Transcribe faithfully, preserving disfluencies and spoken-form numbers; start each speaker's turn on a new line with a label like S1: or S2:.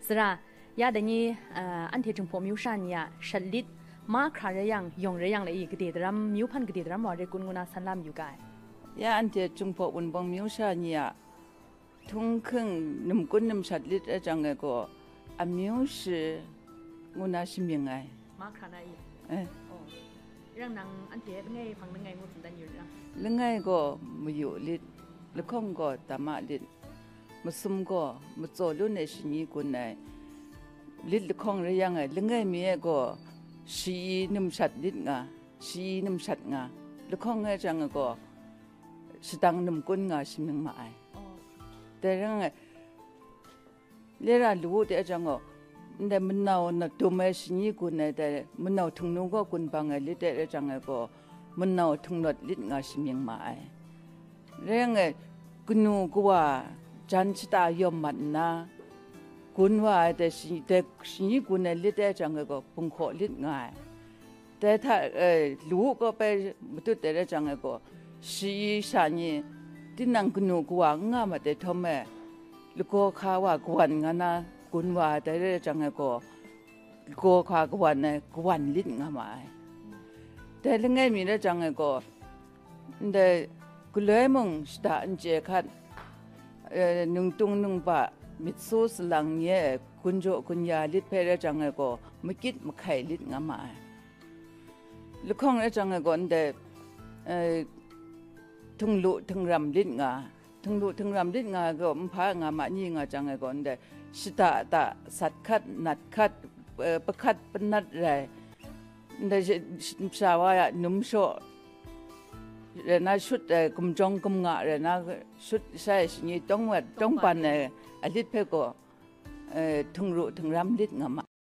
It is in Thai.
S1: สระยาเดนี้อันที่จงพมิวชันยาฉลิดมาคราเรียงยงเรียงเลยอีกเดียดรำมิวพันกเดียดรำว่าเรกุนกุนาสันลามอยู่กัน
S2: ยาอันที่จงพอุนบังมิวชันยาทุ่งครึ่งนุ่มกุนนุ่มฉลิดจังเงก็อามิวสิกุนาชิมิงไง
S1: มาคราไหน
S2: เออ
S1: เรื่องนังอันที่เป็นไงฟังเป็นไงมุสลิมอยู่นะ
S2: เรื่องไงก็มาอยู่ลิดลูกของก็ตามาลิดมาซุ่มก็มาโจลุในสิ่งนี้กุนไงลิดลูกของเรื่องไงเรื่องไงมีก็ชีนุ่มชัดลิดงาชีนุ่มชัดงาลูกของไงจังก็สตังนุ่มกุนงาชิมิงมาไอแต่เรื่องไงเรื่องรู้แต่จังก็แต่มันเอาหน้าตัวไม่สิ่งนี้กุนไงแต่มันเอาทุ่งนู้ก็กุนบางไงลิดแต่จังก็มันเอาทุ่งนดลิดงาชิมิงมาไอเรื่องไงกุนูก็ว่าจันทร์ตายอมมันนะกุนว่าแต่สิ่งแต่สิ่งนี้กุนไงลิดแต่จังก็ปุ่งขอลิดง่ายแต่ถ้าเออรู้ก็ไปมุดแต่จังก็สีสันนี่ที่นั่งกุนูก็ว่างามาแต่ทำไมลูกก็ข้าว่ากวนกันนะกุนว่าแต่จังก็ก็ข้ากวนเนี่ยกวนลิดง่ามาแต่เรื่องไงมีแต่จังก็แต่กุเลยมึงสตาร์นเจคัดเอ่อนุ่งตุงนุ่งปะมิดซูสลังเนี่ยคุณโจคุณยาลิดเพลจังก็ไม่คิดไม่ไข่ลิดง่ามาลูกของจังก็แต่เอ่อทุ่งลุทุ่งรำลิดงาทุ่งลุทุ่งรำลิดงาก็มันพางามานี่งาจังก็แต่สตาตาสัตคัดนัดคัดเอ่อประคัดปนัดไรแต่สาวว่านุ่มโชเรน่าชุดกุมจงกุมงะเรน่าชุดใส่สิ่งนี้ต้องว่าต้องปันเอออลิดเพก็เอ่อทุ่งลุทุ่งรำลิดงามา